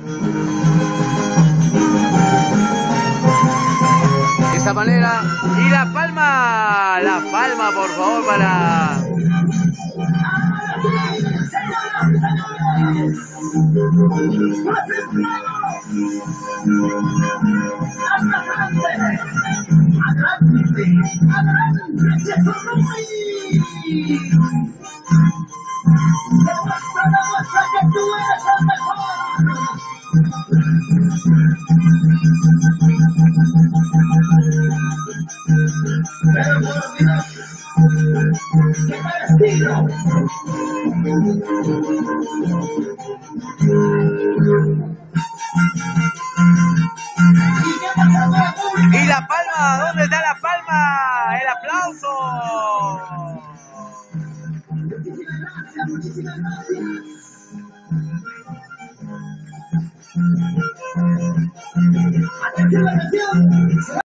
De esta manera. Y la palma por favor para... Demuestra que tú eres el mejor. Pero no olvides que cada estilo y la palma, ¿dónde está la palma? El aplauso. Muchísimas gracias. Atención, atención.